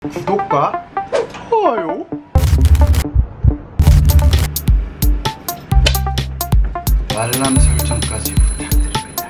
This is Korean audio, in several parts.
구독과 좋아요, 알람 설정까지 부탁드립니다.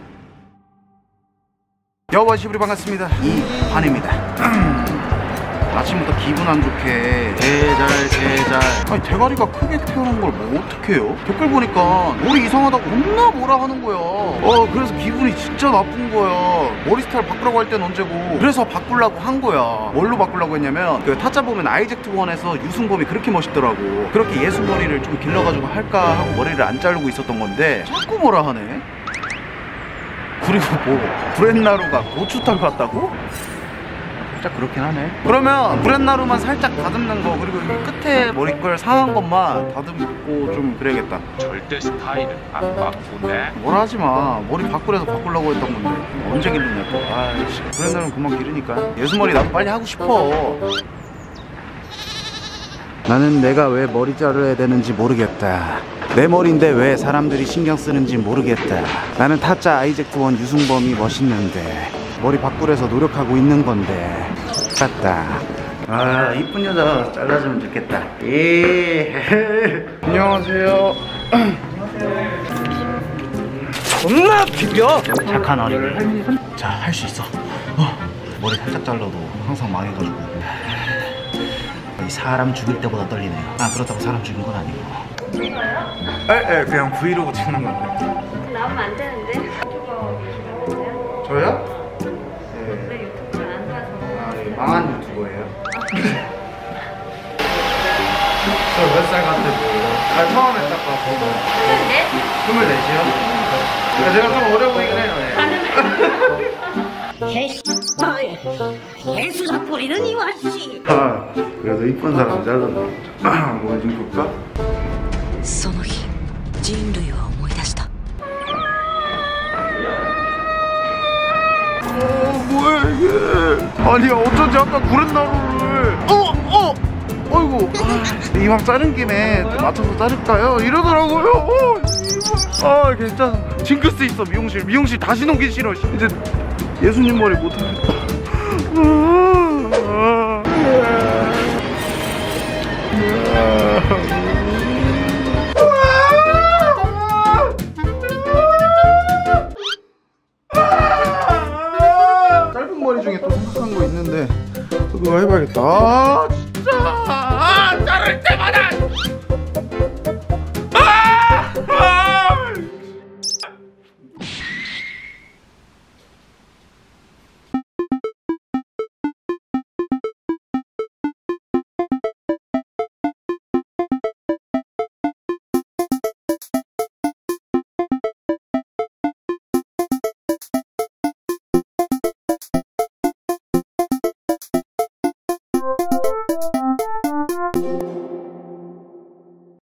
여보시부리 반갑습니다. 이환입니다. 아침부터 기분 안 좋게 개잘 아니 대가리가 크게 태어난 걸 뭐 어떡해요? 댓글 보니까 머리 이상하다고 겁나 뭐라 하는 거야. 그래서 기분이 진짜 나쁜 거야. 머리 스타일 바꾸라고 할 땐 언제고. 그래서 바꾸려고 한 거야. 뭘로 바꾸려고 했냐면 그 타짜 보면 아이젝트1에서 유승범이 그렇게 멋있더라고. 그렇게 예수머리를 좀 길러가지고 할까 하고 머리를 안 자르고 있었던 건데 자꾸 뭐라 하네. 그리고 뭐 브렛나루가 고추털 같다고? 살짝 그렇긴 하네. 그러면 브렛나루만 살짝 다듬는 거, 그리고 이 끝에 머리결 상한 것만 다듬고 좀 그래야겠다. 절대 스타일은 안 바꾸네. 뭐라 하지마. 머리 바꾸래서 바꾸려고 했던 건데 언제 기르냐 또. 아이씨, 브렛나루는 그만 기르니까. 예수머리 나도 빨리 하고 싶어. 나는 내가 왜 머리 자르야 되는지 모르겠다. 내 머리인데 왜 사람들이 신경 쓰는지 모르겠다. 나는 타짜 아이젝트1 유승범이 멋있는데 머리 바꾸려서 노력하고 있는 건데. 맞다. 아, 이쁜 여자 잘라주면 좋겠다. 예. 안녕하세요. 존나 비벼. 착한 어린이. 자, 할 수 있어. 머리 살짝 잘라도 항상 망해가지고 이 사람 죽일 때보다 떨리네요. 그렇다고 사람 죽인 건 아니고. 에, 그냥 브이로그 찍는 건데. 나오면 안 되는데. 유튜버 계시거든요. 저요? 네, 유튜브를 안 봐서. 망한 유튜버예요. 저 몇 살 같아 보여요? 처음에 딱 봐서 24이요? 제가 좀 어려 보이긴 해요. 예수가 뿌리는 이 와씨. 그래도 이쁜 사람 잘랐나? 뭐 좀 볼까? その日人類は思い出した 뭐야 이게. 아니 어쩐지 아까 브렛나루를 어이구 이왕 자른 김에 맞춰서 자를까요? 이러더라고요. 괜찮아. 징크스 있어. 미용실 다시 오기 싫어. 이제 예수님 머리 못하겠다. 짧은 머리 중에 또 생각한 거 있는데 그거 해봐야겠다. 진짜 자를 때마다